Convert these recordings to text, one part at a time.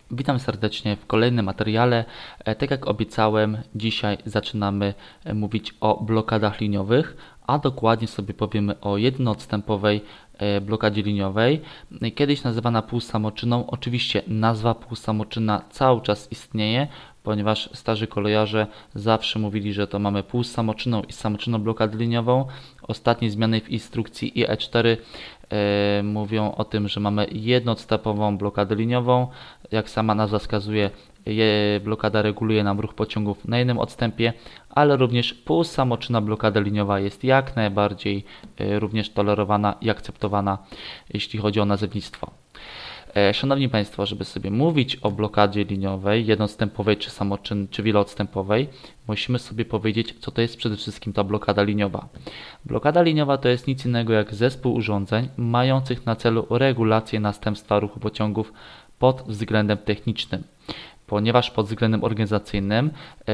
Witam serdecznie w kolejnym materiale. Tak jak obiecałem, dzisiaj zaczynamy mówić o blokadach liniowych, a dokładnie sobie powiemy o jednoodstępowej blokadzie liniowej, kiedyś nazywana półsamoczynną. Oczywiście nazwa półsamoczynna cały czas istnieje, ponieważ starzy kolejarze zawsze mówili, że to mamy półsamoczynną i samoczynną blokadę liniową. Ostatnie zmiany w instrukcji IE4 mówią o tym, że mamy jednoodstępową blokadę liniową. Jak sama nazwa wskazuje, blokada reguluje nam ruch pociągów na jednym odstępie, ale również półsamoczynna blokada liniowa jest jak najbardziej również tolerowana i akceptowana, jeśli chodzi o nazewnictwo. Szanowni Państwo, żeby sobie mówić o blokadzie liniowej, jednoodstępowej czy wieloodstępowej, musimy sobie powiedzieć, co to jest przede wszystkim ta blokada liniowa. Blokada liniowa to jest nic innego jak zespół urządzeń mających na celu regulację następstwa ruchu pociągów pod względem technicznym. Ponieważ pod względem organizacyjnym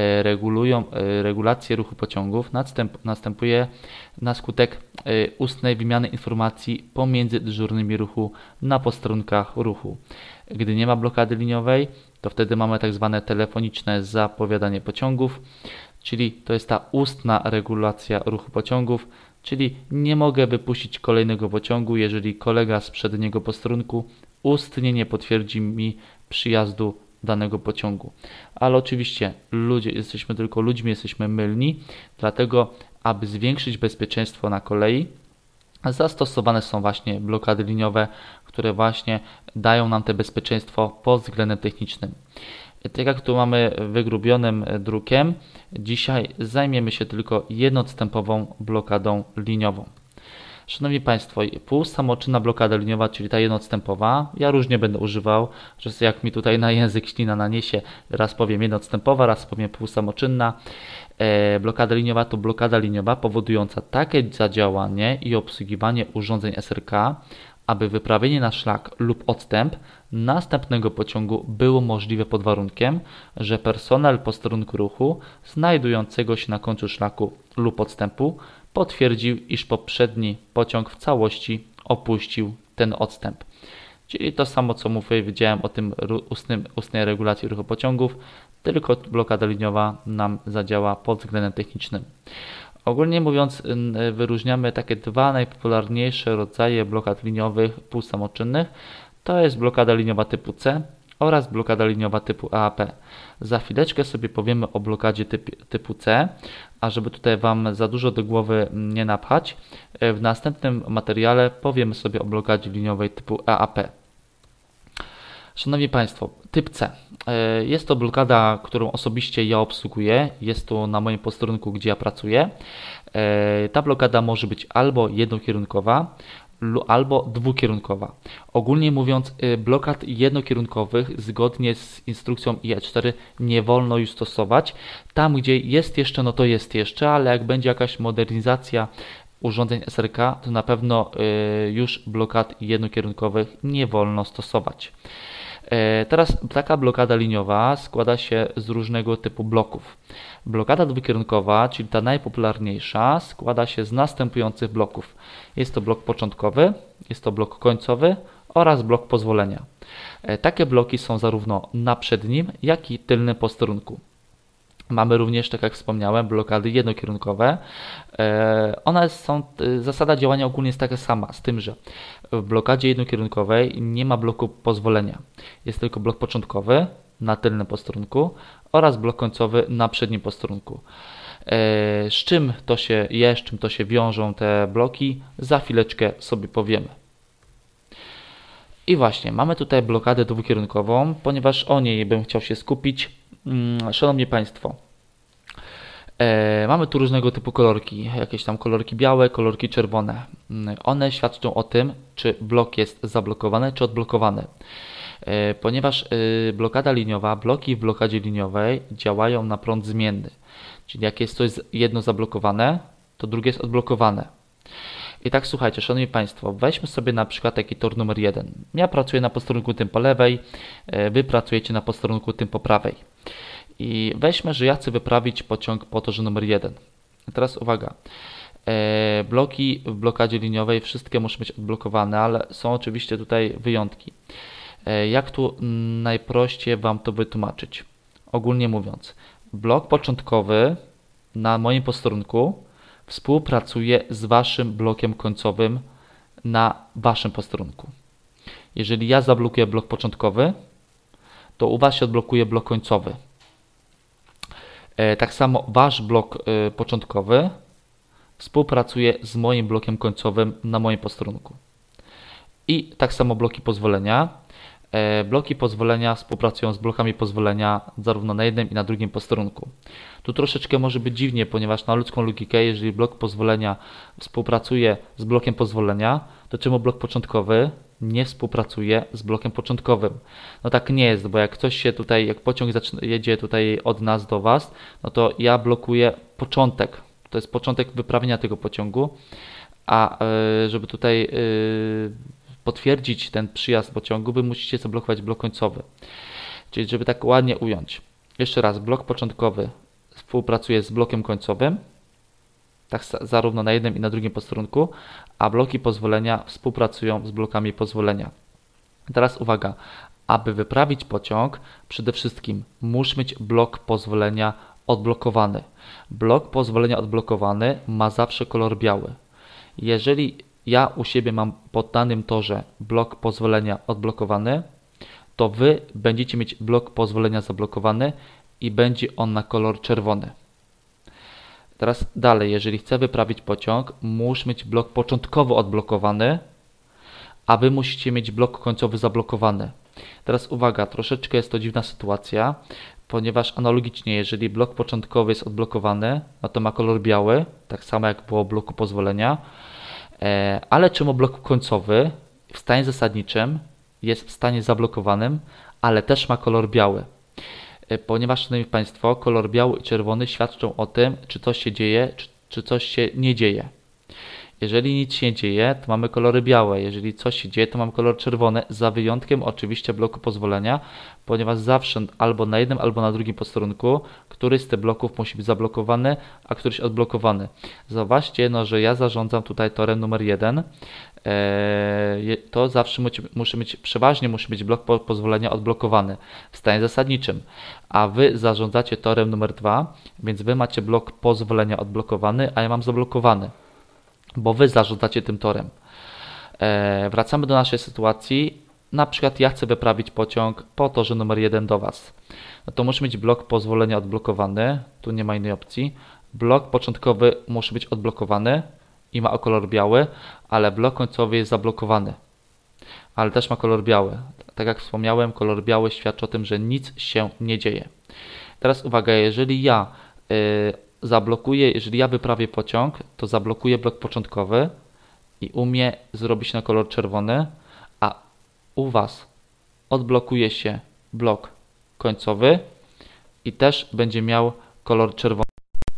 regulację ruchu pociągów następuje na skutek ustnej wymiany informacji pomiędzy dyżurnymi ruchu na posterunkach ruchu. Gdy nie ma blokady liniowej, to wtedy mamy tak zwane telefoniczne zapowiadanie pociągów, czyli to jest ta ustna regulacja ruchu pociągów, czyli nie mogę wypuścić kolejnego pociągu, jeżeli kolega z przedniego posterunku ustnie nie potwierdzi mi przyjazdu danego pociągu. Ale oczywiście ludzie, jesteśmy tylko ludźmi, jesteśmy mylni, dlatego aby zwiększyć bezpieczeństwo na kolei, zastosowane są właśnie blokady liniowe, które właśnie dają nam to bezpieczeństwo pod względem technicznym. Tak jak tu mamy wygrubionym drukiem, dzisiaj zajmiemy się tylko jednoodstępową blokadą liniową. Szanowni Państwo, półsamoczynna blokada liniowa, czyli ta jednoodstępowa, ja różnie będę używał, że jak mi tutaj na język ślina naniesie, raz powiem jednoodstępowa, raz powiem półsamoczynna. Blokada liniowa to blokada liniowa powodująca takie zadziałanie i obsługiwanie urządzeń SRK, aby wyprawienie na szlak lub odstęp następnego pociągu było możliwe pod warunkiem, że personel posterunku ruchu znajdującego się na końcu szlaku lub odstępu potwierdził, iż poprzedni pociąg w całości opuścił ten odstęp. Czyli to samo, co powiedziałem o tym ustnej regulacji ruchu pociągów, tylko blokada liniowa nam zadziała pod względem technicznym. Ogólnie mówiąc, wyróżniamy takie dwa najpopularniejsze rodzaje blokad liniowych półsamoczynnych. To jest blokada liniowa typu C oraz blokada liniowa typu AAP. Za chwileczkę sobie powiemy o blokadzie typu C, a żeby tutaj Wam za dużo do głowy nie napchać, w następnym materiale powiemy sobie o blokadzie liniowej typu AAP. Szanowni Państwo, typ C. Jest to blokada, którą osobiście ja obsługuję. Jest to na moim posterunku, gdzie ja pracuję. Ta blokada może być albo jednokierunkowa, albo dwukierunkowa. Ogólnie mówiąc, blokad jednokierunkowych zgodnie z instrukcją IE4 nie wolno już stosować. Tam, gdzie jest jeszcze, no to jest jeszcze, ale jak będzie jakaś modernizacja urządzeń SRK, to na pewno już blokad jednokierunkowych nie wolno stosować. Teraz taka blokada liniowa składa się z różnego typu bloków. Blokada dwukierunkowa, czyli ta najpopularniejsza, składa się z następujących bloków. Jest to blok początkowy, jest to blok końcowy oraz blok pozwolenia. Takie bloki są zarówno na przednim, jak i tylnym posterunku. Mamy również, tak jak wspomniałem, blokady jednokierunkowe. Zasada działania ogólnie jest taka sama, z tym, że w blokadzie jednokierunkowej nie ma bloku pozwolenia. Jest tylko blok początkowy na tylnym posterunku oraz blok końcowy na przednim posterunku. Z czym to się je, z czym to się wiążą te bloki, za chwileczkę sobie powiemy. I właśnie, mamy tutaj blokadę dwukierunkową, ponieważ o niej bym chciał się skupić. Szanowni Państwo, mamy tu różnego typu kolorki, jakieś tam kolorki białe, kolorki czerwone. One świadczą o tym, czy blok jest zablokowany, czy odblokowany. Ponieważ blokada liniowa, bloki w blokadzie liniowej działają na prąd zmienny. Czyli jak jest coś jedno zablokowane, to drugie jest odblokowane. I tak słuchajcie, szanowni Państwo, weźmy sobie na przykład taki tor numer 1. Ja pracuję na posterunku tym po lewej, Wy pracujecie na posterunku tym po prawej. I weźmy, że ja chcę wyprawić pociąg po torze numer 1. I teraz uwaga, bloki w blokadzie liniowej wszystkie muszą być odblokowane, ale są oczywiście tutaj wyjątki. Jak tu najprościej Wam to wytłumaczyć? Ogólnie mówiąc, blok początkowy na moim posterunku współpracuje z Waszym blokiem końcowym na Waszym posterunku. Jeżeli ja zablokuję blok początkowy, to u Was się odblokuje blok końcowy. Tak samo Wasz blok początkowy współpracuje z moim blokiem końcowym na moim posterunku. I tak samo bloki pozwolenia. Bloki pozwolenia współpracują z blokami pozwolenia zarówno na jednym i na drugim posterunku. Tu troszeczkę może być dziwnie, ponieważ na ludzką logikę, jeżeli blok pozwolenia współpracuje z blokiem pozwolenia, to czemu blok początkowy nie współpracuje z blokiem początkowym? No tak nie jest, bo jak ktoś się tutaj, jak pociąg jedzie tutaj od nas do Was, no to ja blokuję początek. To jest początek wyprawienia tego pociągu, a żeby tutaj potwierdzić ten przyjazd pociągu, Wy musicie zablokować blok końcowy. Czyli żeby tak ładnie ująć. Jeszcze raz, blok początkowy współpracuje z blokiem końcowym, tak zarówno na jednym i na drugim posterunku, a bloki pozwolenia współpracują z blokami pozwolenia. Teraz uwaga, aby wyprawić pociąg, przede wszystkim musi mieć blok pozwolenia odblokowany. Blok pozwolenia odblokowany ma zawsze kolor biały. Jeżeli ja u siebie mam pod danym torze blok pozwolenia odblokowany, to Wy będziecie mieć blok pozwolenia zablokowany i będzie on na kolor czerwony. Teraz dalej, jeżeli chcę wyprawić pociąg, muszę mieć blok początkowy odblokowany, a Wy musicie mieć blok końcowy zablokowany. Teraz uwaga, troszeczkę jest to dziwna sytuacja, ponieważ analogicznie, jeżeli blok początkowy jest odblokowany, no to ma kolor biały, tak samo jak było w bloku pozwolenia, ale czemu blok końcowy w stanie zasadniczym jest w stanie zablokowanym, ale też ma kolor biały? Ponieważ, szanowni Państwo, kolor biały i czerwony świadczą o tym, czy coś się dzieje, czy coś się nie dzieje. Jeżeli nic się nie dzieje, to mamy kolory białe. Jeżeli coś się dzieje, to mamy kolor czerwony, za wyjątkiem oczywiście bloku pozwolenia, ponieważ zawsze albo na jednym, albo na drugim posterunku któryś z tych bloków musi być zablokowany, a któryś odblokowany. Zauważcie, że ja zarządzam tutaj torem numer 1. To zawsze przeważnie musi być blok pozwolenia odblokowany w stanie zasadniczym, a Wy zarządzacie torem numer 2, więc Wy macie blok pozwolenia odblokowany, a ja mam zablokowany, bo Wy zarządzacie tym torem. Wracamy do naszej sytuacji. Na przykład ja chcę wyprawić pociąg po torze numer 1 do Was. No to muszę mieć blok pozwolenia odblokowany. Tu nie ma innej opcji. Blok początkowy musi być odblokowany i ma kolor biały, ale blok końcowy jest zablokowany, ale też ma kolor biały. Tak jak wspomniałem, kolor biały świadczy o tym, że nic się nie dzieje. Teraz uwaga, jeżeli ja jeżeli ja wyprawię pociąg, to zablokuję blok początkowy i u mnie zrobi się na kolor czerwony, a u Was odblokuje się blok końcowy i też będzie miał kolor czerwony.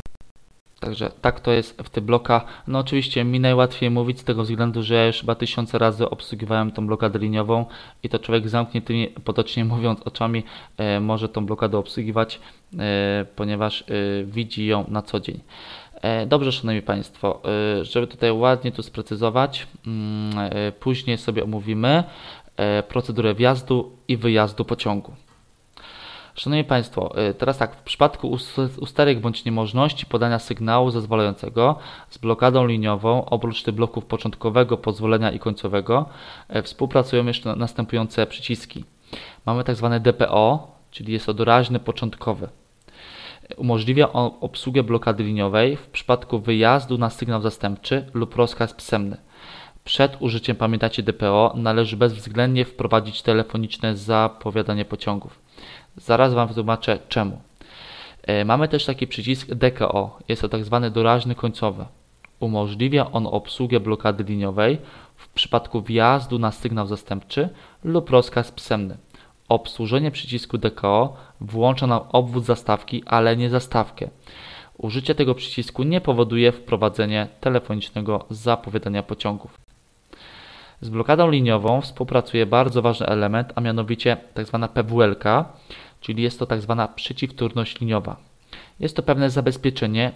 Także tak to jest w tych blokach. No oczywiście mi najłatwiej mówić z tego względu, że ja już chyba 1000 razy obsługiwałem tą blokadę liniową i to człowiek zamkniętymi, potocznie mówiąc, oczami może tą blokadę obsługiwać, ponieważ widzi ją na co dzień. Dobrze, szanowni Państwo, żeby tutaj ładnie to sprecyzować, później sobie omówimy procedurę wjazdu i wyjazdu pociągu. Szanowni Państwo, teraz tak, w przypadku usterek bądź niemożności podania sygnału zezwalającego z blokadą liniową, oprócz tych bloków początkowego, pozwolenia i końcowego, współpracują jeszcze następujące przyciski. Mamy tak zwane DPO, czyli jest to doraźny początkowy. Umożliwia on obsługę blokady liniowej w przypadku wyjazdu na sygnał zastępczy lub rozkaz pisemny. Przed użyciem, pamiętacie, DPO należy bezwzględnie wprowadzić telefoniczne zapowiadanie pociągów. Zaraz Wam wytłumaczę czemu. Mamy też taki przycisk DKO, jest to tak zwany doraźny końcowy. Umożliwia on obsługę blokady liniowej w przypadku wjazdu na sygnał zastępczy lub rozkaz pisemny. Obsłużenie przycisku DKO włącza nam obwód zastawki, ale nie zastawkę. Użycie tego przycisku nie powoduje wprowadzenia telefonicznego zapowiadania pociągów. Z blokadą liniową współpracuje bardzo ważny element, a mianowicie tzw. PWL-ka, czyli jest to tzw. przeciwwtórność liniowa. Jest to pewne zabezpieczenie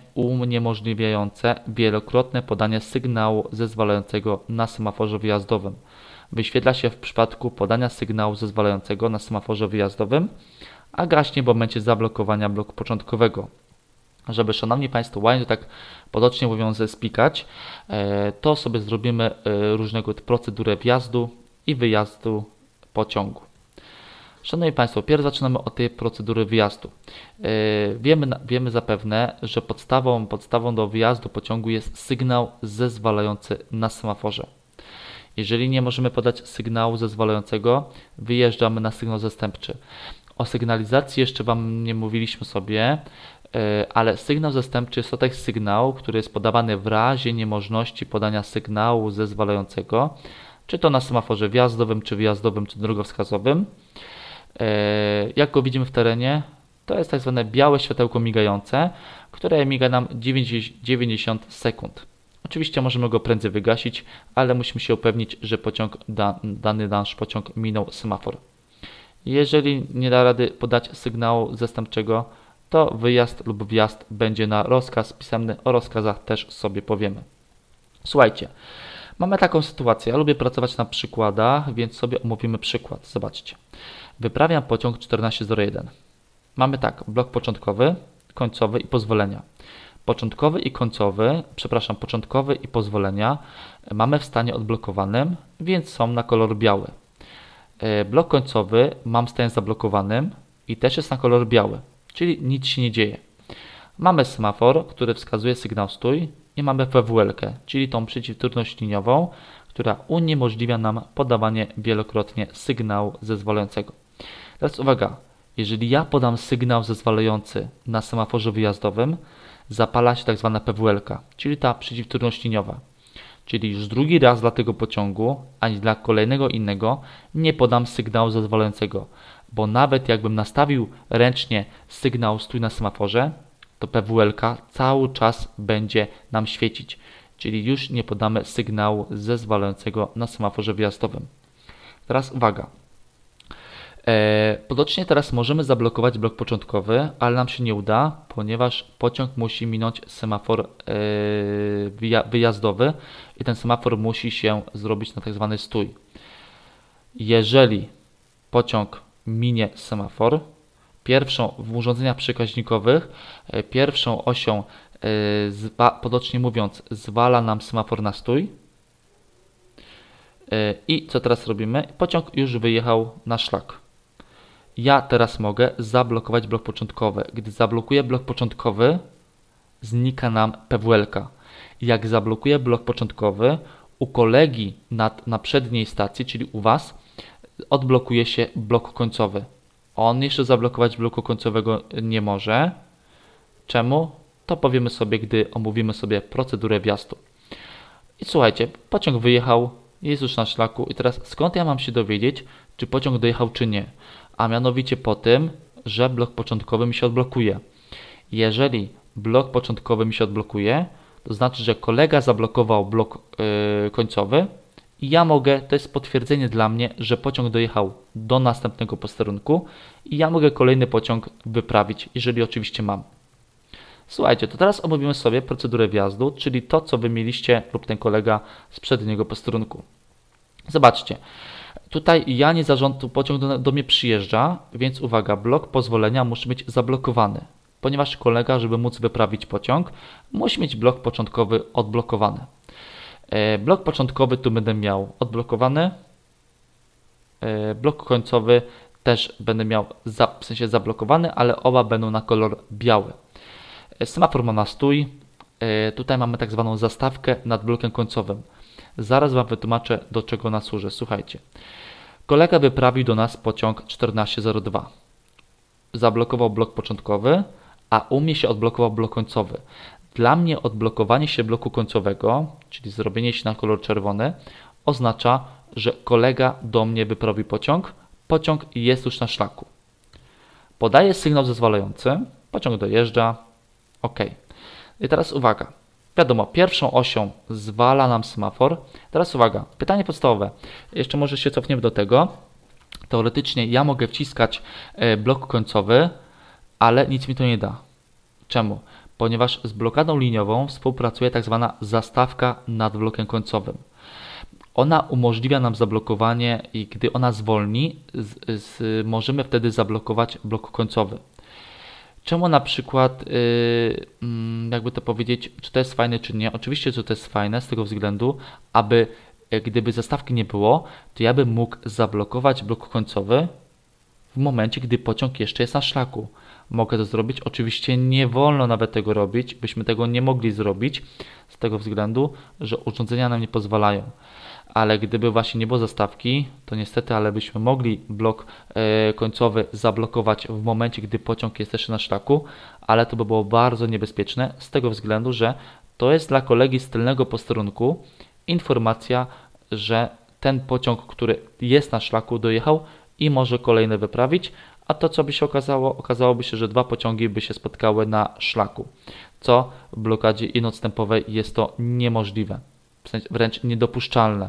uniemożliwiające wielokrotne podanie sygnału zezwalającego na semaforze wyjazdowym. wyświetla się w przypadku podania sygnału zezwalającego na semaforze wyjazdowym, a gaśnie w momencie zablokowania bloku początkowego. Żeby, szanowni Państwo, ładnie tak potocznie mówiąc spikać, to sobie zrobimy różnego typu procedurę wjazdu i wyjazdu pociągu. Szanowni Państwo, pierw zaczynamy od tej procedury wyjazdu. Wiemy zapewne, że podstawą do wyjazdu pociągu jest sygnał zezwalający na semaforze. Jeżeli nie możemy podać sygnału zezwalającego, wyjeżdżamy na sygnał zastępczy. O sygnalizacji jeszcze Wam nie mówiliśmy sobie, ale sygnał zastępczy jest to taki sygnał, który jest podawany w razie niemożności podania sygnału zezwalającego, czy to na semaforze wjazdowym, czy wyjazdowym, czy drogowskazowym. Jak go widzimy w terenie, to jest tak zwane białe światełko migające, które miga nam 90 sekund. Oczywiście możemy go prędzej wygasić, ale musimy się upewnić, że dany nasz pociąg minął semafor. Jeżeli nie da rady podać sygnału zastępczego, to wyjazd lub wjazd będzie na rozkaz pisemny. O rozkazach też sobie powiemy. Słuchajcie, mamy taką sytuację. Ja lubię pracować na przykładach, więc sobie omówimy przykład. Zobaczcie. Wyprawiam pociąg 1401. Mamy tak, blok początkowy, końcowy i pozwolenia. Początkowy i pozwolenia mamy w stanie odblokowanym, więc są na kolor biały. Blok końcowy mam w stanie zablokowanym i też jest na kolor biały, czyli nic się nie dzieje. Mamy semafor, który wskazuje sygnał stój i mamy PWL-kę, czyli tą przeciwtrudność liniową, która uniemożliwia nam podawanie wielokrotnie sygnału zezwalającego. Teraz uwaga, jeżeli ja podam sygnał zezwalający na semaforze wyjazdowym, zapala się tak zwana PWL-ka, czyli ta przeciwtrudność liniowa. Czyli już drugi raz dla tego pociągu, ani dla kolejnego innego nie podam sygnału zezwalającego, bo nawet jakbym nastawił ręcznie sygnał stój na semaforze, to PWL-ka cały czas będzie nam świecić, czyli już nie podamy sygnału zezwalającego na semaforze wjazdowym. Teraz uwaga. Podocznie teraz możemy zablokować blok początkowy, ale nam się nie uda, ponieważ pociąg musi minąć semafor wyjazdowy i ten semafor musi się zrobić na tak zwany stój. Jeżeli pociąg minie semafor, w urządzeniach przekaźnikowych pierwszą osią, potocznie mówiąc, zwala nam semafor na stój. I co teraz robimy? Pociąg już wyjechał na szlak. Ja teraz mogę zablokować blok początkowy. Gdy zablokuję blok początkowy, znika nam PWL-ka. Jak zablokuję blok początkowy, u kolegi na przedniej stacji, czyli u Was, odblokuje się blok końcowy. On jeszcze zablokować bloku końcowego nie może. Czemu? To powiemy sobie, gdy omówimy sobie procedurę wjazdu. I słuchajcie, pociąg wyjechał, jest już na szlaku i teraz skąd ja mam się dowiedzieć, czy pociąg dojechał, czy nie? A mianowicie po tym, że blok początkowy mi się odblokuje. Jeżeli blok początkowy mi się odblokuje, to znaczy, że kolega zablokował blok końcowy i ja mogę, to jest potwierdzenie dla mnie, że pociąg dojechał do następnego posterunku i ja mogę kolejny pociąg wyprawić, jeżeli oczywiście mam. Słuchajcie, to teraz omówimy sobie procedurę wjazdu, czyli to, co wy mieliście lub ten kolega z przedniego posterunku. Zobaczcie, tutaj ja nie zarządzam, pociąg do mnie przyjeżdża, więc uwaga, blok pozwolenia musi być zablokowany, ponieważ kolega, żeby móc wyprawić pociąg, musi mieć blok początkowy odblokowany. Blok początkowy tu będę miał odblokowany, blok końcowy też będę miał w sensie zablokowany, ale oba będą na kolor biały. Semafor ma na stój, tutaj mamy tak zwaną zastawkę nad blokiem końcowym. Zaraz Wam wytłumaczę, do czego ona służy. Słuchajcie, kolega wyprawił do nas pociąg 1402. Zablokował blok początkowy, a u mnie się odblokował blok końcowy. Dla mnie odblokowanie się bloku końcowego, czyli zrobienie się na kolor czerwony, oznacza, że kolega do mnie wyprawił pociąg. Pociąg jest już na szlaku. Podaję sygnał zezwalający, pociąg dojeżdża. OK. I teraz uwaga. Wiadomo, pierwszą osią zwala nam semafor. Teraz uwaga, pytanie podstawowe. Jeszcze może się cofniemy do tego. Teoretycznie ja mogę wciskać blok końcowy, ale nic mi to nie da. Czemu? Ponieważ z blokadą liniową współpracuje tak zwana zastawka nad blokiem końcowym. ona umożliwia nam zablokowanie i gdy ona zwolni, możemy wtedy zablokować blok końcowy. Czemu na przykład, jakby to powiedzieć, czy to jest fajne, czy nie? Oczywiście, że to jest fajne z tego względu, aby gdyby zastawki nie było, to ja bym mógł zablokować blok końcowy w momencie, gdy pociąg jeszcze jest na szlaku. Mogę to zrobić, oczywiście nie wolno nawet tego robić, byśmy tego nie mogli zrobić z tego względu, że urządzenia nam nie pozwalają. Ale gdyby właśnie nie było zastawki, to niestety, ale byśmy mogli blok końcowy zablokować w momencie, gdy pociąg jest jeszcze na szlaku, ale to by było bardzo niebezpieczne z tego względu, że to jest dla kolegi z tylnego posterunku informacja, że ten pociąg, który jest na szlaku, dojechał i może kolejny wyprawić, a to co by się okazało? Okazałoby się, że dwa pociągi by się spotkały na szlaku, co w blokadzie inodstępowej jest to niemożliwe, w sensie wręcz niedopuszczalne.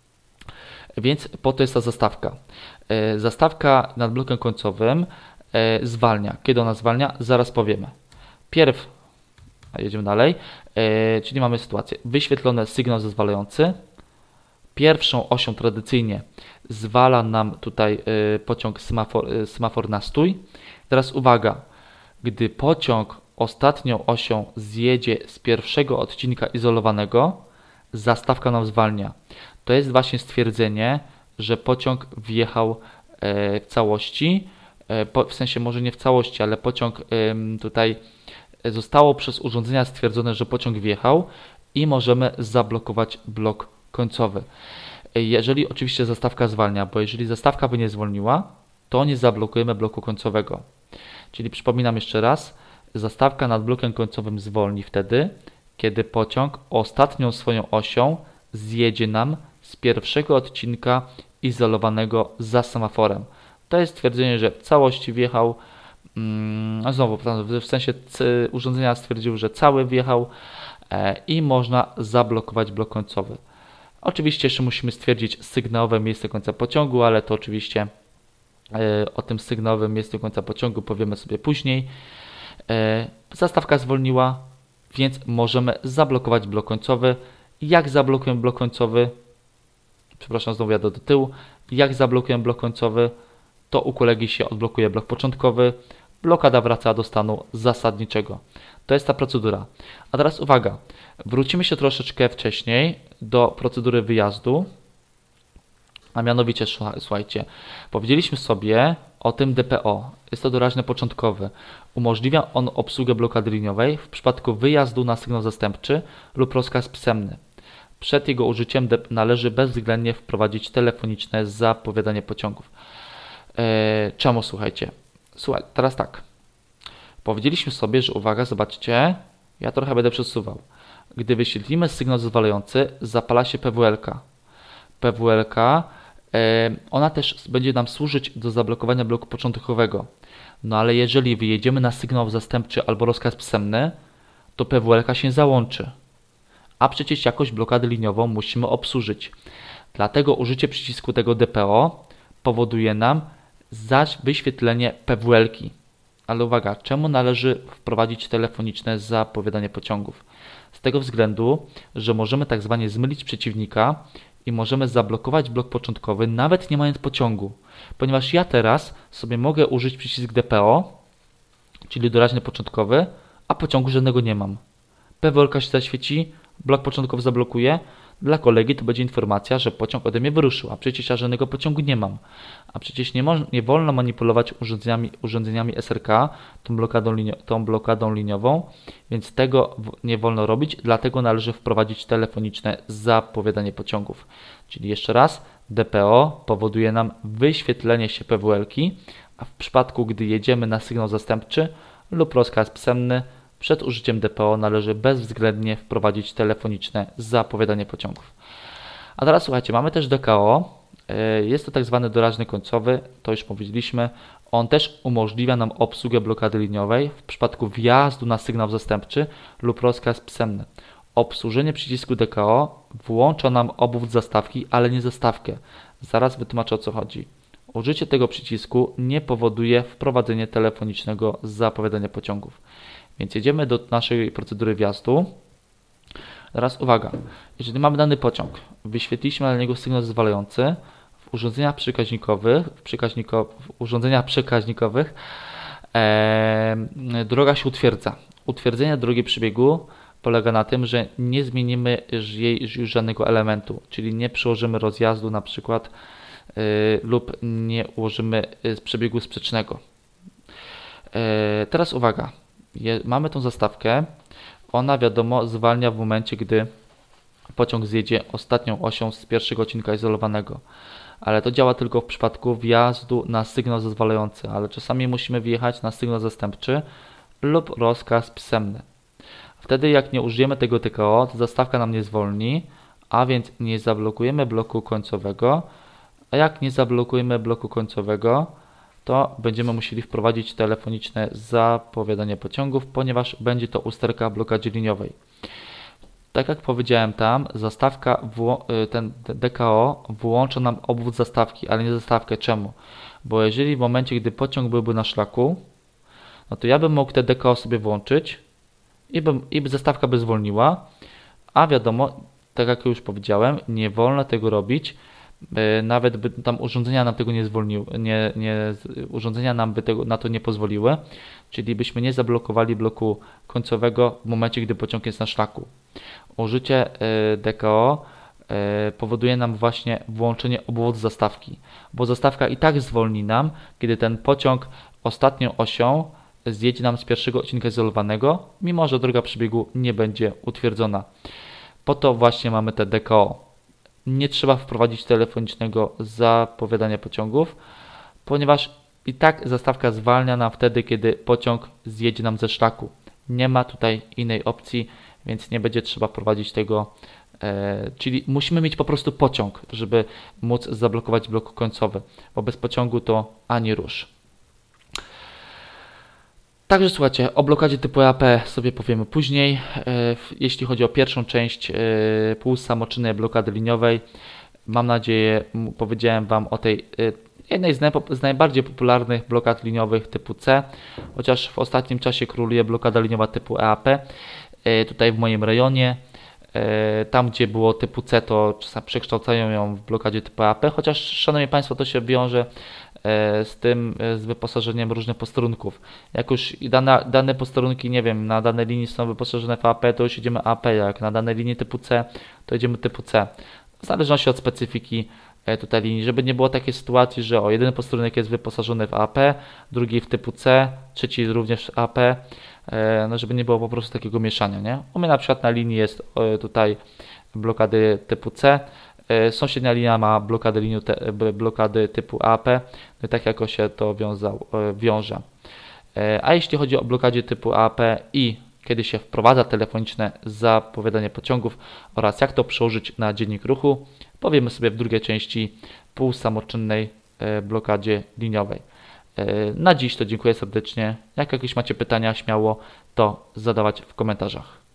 Więc po to jest ta zastawka. Zastawka nad blokiem końcowym zwalnia. Kiedy ona zwalnia? Zaraz powiemy. Pierw, a jedziemy dalej, czyli mamy sytuację. Wyświetlony sygnał zezwalający. Pierwszą osią tradycyjnie zwala nam tutaj pociąg semafor na stój. Teraz uwaga, gdy pociąg ostatnią osią zjedzie z pierwszego odcinka izolowanego, zastawka nam zwalnia. To jest właśnie stwierdzenie, że pociąg wjechał w całości, w sensie może nie w całości, ale pociąg tutaj zostało przez urządzenia stwierdzone, że pociąg wjechał i możemy zablokować blok końcowy. Jeżeli oczywiście zastawka zwalnia, bo jeżeli zastawka by nie zwolniła, to nie zablokujemy bloku końcowego. Czyli przypominam jeszcze raz, zastawka nad blokiem końcowym zwolni wtedy, kiedy pociąg ostatnią swoją osią zjedzie nam z pierwszego odcinka izolowanego za semaforem. To jest stwierdzenie, że w całości wjechał, znowu w sensie urządzenia stwierdził, że cały wjechał i można zablokować blok końcowy. Oczywiście jeszcze musimy stwierdzić sygnałowe miejsce końca pociągu, ale to oczywiście o tym sygnałowym miejscu końca pociągu powiemy sobie później. Zastawka zwolniła, więc możemy zablokować blok końcowy. Jak zablokujemy blok końcowy? Przepraszam, znowu jadę do tyłu. Jak zablokujemy blok końcowy? To u kolegi się odblokuje blok początkowy. Blokada wraca do stanu zasadniczego. To jest ta procedura. A teraz uwaga, wrócimy się troszeczkę wcześniej do procedury wyjazdu. A mianowicie, słuchajcie, powiedzieliśmy sobie o tym DPO. Jest to doraźny początkowy. Umożliwia on obsługę blokady liniowej w przypadku wyjazdu na sygnał zastępczy lub rozkaz pisemny. Przed jego użyciem należy bezwzględnie wprowadzić telefoniczne zapowiadanie pociągów. Czemu, słuchajcie? Słuchaj, teraz tak. Powiedzieliśmy sobie, że uwaga, zobaczcie, ja trochę będę przesuwał. Gdy wyświetlimy sygnał zezwalający, zapala się PWL-ka. PWL-ka, ona też będzie nam służyć do zablokowania bloku początkowego. No ale jeżeli wyjedziemy na sygnał zastępczy albo rozkaz pisemny, to PWL-ka się załączy. A przecież jakoś blokadę liniową musimy obsłużyć. Dlatego użycie przycisku tego DPO powoduje nam zaś wyświetlenie PWL-ki. Ale uwaga, czemu należy wprowadzić telefoniczne zapowiadanie pociągów? Z tego względu, że możemy tak zwanie zmylić przeciwnika i możemy zablokować blok początkowy nawet nie mając pociągu. Ponieważ ja teraz sobie mogę użyć przycisk DPO, czyli doraźny początkowy, a pociągu żadnego nie mam. PWL-ka się zaświeci, blok początkowy zablokuje. Dla kolegi to będzie informacja, że pociąg ode mnie wyruszył, a przecież ja żadnego pociągu nie mam. A przecież nie wolno manipulować urządzeniami SRK, tą blokadą liniową, więc tego nie wolno robić, dlatego należy wprowadzić telefoniczne zapowiadanie pociągów. Czyli jeszcze raz, DPO powoduje nam wyświetlenie się PWL-ki, a w przypadku, gdy jedziemy na sygnał zastępczy lub rozkaz pisemny, przed użyciem DPO należy bezwzględnie wprowadzić telefoniczne zapowiadanie pociągów. A teraz słuchajcie, mamy też DKO. Jest to tak zwany doraźny końcowy, to już powiedzieliśmy. On też umożliwia nam obsługę blokady liniowej w przypadku wjazdu na sygnał zastępczy lub rozkaz pisemny. Obsłużenie przycisku DKO włącza nam obwód zastawki, ale nie zastawkę. Zaraz wytłumaczę, o co chodzi. Użycie tego przycisku nie powoduje wprowadzenia telefonicznego zapowiadania pociągów. Więc jedziemy do naszej procedury wjazdu. Teraz uwaga, jeżeli mamy dany pociąg, wyświetliliśmy na niego sygnał zezwalający, w urządzeniach przekaźnikowych droga się utwierdza. Utwierdzenie drogi przebiegu polega na tym, że nie zmienimy jej już żadnego elementu, czyli nie przełożymy rozjazdu na przykład lub nie ułożymy z przebiegu sprzecznego. Teraz uwaga, mamy tą zastawkę, ona wiadomo zwalnia w momencie, gdy pociąg zjedzie ostatnią osią z pierwszego odcinka izolowanego, ale to działa tylko w przypadku wjazdu na sygnał zezwalający, ale czasami musimy wjechać na sygnał zastępczy lub rozkaz pisemny. Wtedy jak nie użyjemy tego TKO, to zastawka nam nie zwolni, a więc nie zablokujemy bloku końcowego, a jak nie zablokujemy bloku końcowego, to będziemy musieli wprowadzić telefoniczne zapowiadanie pociągów, ponieważ będzie to usterka w blokadzie liniowej. Tak jak powiedziałem tam, zastawka, ten DKO włącza nam obwód zastawki, ale nie zastawkę. Czemu? Bo jeżeli w momencie, gdy pociąg byłby na szlaku, no to ja bym mógł te DKO sobie włączyć i zastawka by zwolniła, a wiadomo, tak jak już powiedziałem, nie wolno tego robić, nawet by tam urządzenia nam tego nie zwolniły, urządzenia nam by na to nie pozwoliły, czyli byśmy nie zablokowali bloku końcowego w momencie, gdy pociąg jest na szlaku. Użycie DKO powoduje nam właśnie włączenie obwodu zastawki, bo zastawka i tak zwolni nam, kiedy ten pociąg ostatnią osią zjedzie nam z pierwszego odcinka izolowanego, mimo że droga przebiegu nie będzie utwierdzona. Po to właśnie mamy te DKO. Nie trzeba wprowadzić telefonicznego zapowiadania pociągów, ponieważ i tak zastawka zwalnia nam wtedy, kiedy pociąg zjedzie nam ze szlaku. Nie ma tutaj innej opcji, więc nie będzie trzeba wprowadzić tego, czyli musimy mieć po prostu pociąg, żeby móc zablokować blok końcowy, bo bez pociągu to ani rusz. Także słuchajcie, o blokadzie typu EAP sobie powiemy później. Jeśli chodzi o pierwszą część półsamoczynnej blokady liniowej, mam nadzieję, powiedziałem Wam o tej jednej z najbardziej popularnych blokad liniowych typu C, chociaż w ostatnim czasie króluje blokada liniowa typu EAP. Tutaj w moim rejonie, tam gdzie było typu C, to czasami przekształcają ją w blokadzie typu EAP, chociaż szanowni Państwo, to się wiąże z wyposażeniem różnych posterunków. Jak już dane posterunki, nie wiem, na danej linii są wyposażone w AP, to już idziemy AP, jak na danej linii typu C, to idziemy typu C. W zależności od specyfiki tutaj linii, żeby nie było takiej sytuacji, że jeden posterunek jest wyposażony w AP, drugi w typu C, trzeci również w AP, no żeby nie było po prostu takiego mieszania, nie? U mnie na przykład na linii jest tutaj blokady typu C, sąsiednia linia ma blokady typu AP, no i tak jakoś się to wiąże. A jeśli chodzi o blokadzie typu AP i kiedy się wprowadza telefoniczne zapowiadanie pociągów oraz jak to przełożyć na dziennik ruchu, powiemy sobie w drugiej części półsamoczynnej blokadzie liniowej. Na dziś to dziękuję serdecznie. Jak jakieś macie pytania, śmiało to zadawać w komentarzach.